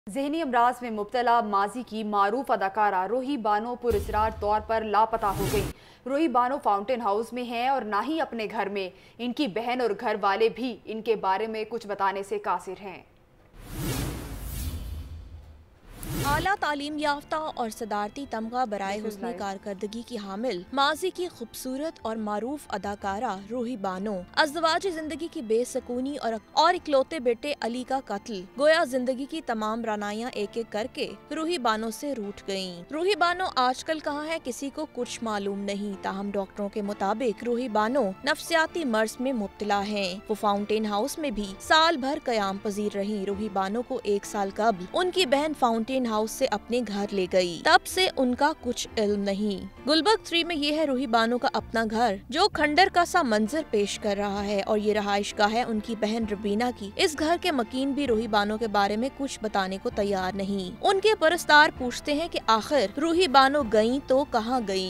ज़हनी अमराज में मुब्तला माजी की मारूफ अदाकारा रोही बानो पुरस्रार तौर पर लापता हो गई। रोही बानो फाउंटेन हाउस में हैं और ना ही अपने घर में। इनकी बहन और घर वाले भी इनके बारे में कुछ बताने से कासिर हैं। आला तालीम याफ्ता और सदारती तमगा बराए हुस्नी कारकर्दगी की हामिल माजी की खूबसूरत और मारूफ अदाकारा रोही बानो अज़दवाजी जिंदगी की बेसकूनी और इकलौते बेटे अली का कत्ल गोया जिंदगी की तमाम रानाइयाँ एक एक करके रोही बानो से रूठ गयीं। रोही बानो आजकल कहाँ है किसी को कुछ मालूम नहीं, ताहम डॉक्टरों के मुताबिक रोही बानो नफ्सियाती मर्ज में मुब्तला है। वो फाउंटेन हाउस में भी साल भर कयाम पजीर रही। रोही बानो को 1 साल कबल उनकी बहन फाउंटेन हाउस से अपने घर ले गई, तब से उनका कुछ इल्म नहीं। गुलबर्ग 3 में ये है रोही बानो का अपना घर जो खंडर का सा मंजर पेश कर रहा है और ये रहाइश गाह है उनकी बहन रबीना की। इस घर के मकीन भी रोही बानो के बारे में कुछ बताने को तैयार नहीं। उनके परस्तार पूछते हैं कि आखिर रोही बानो गयी तो कहाँ गयी।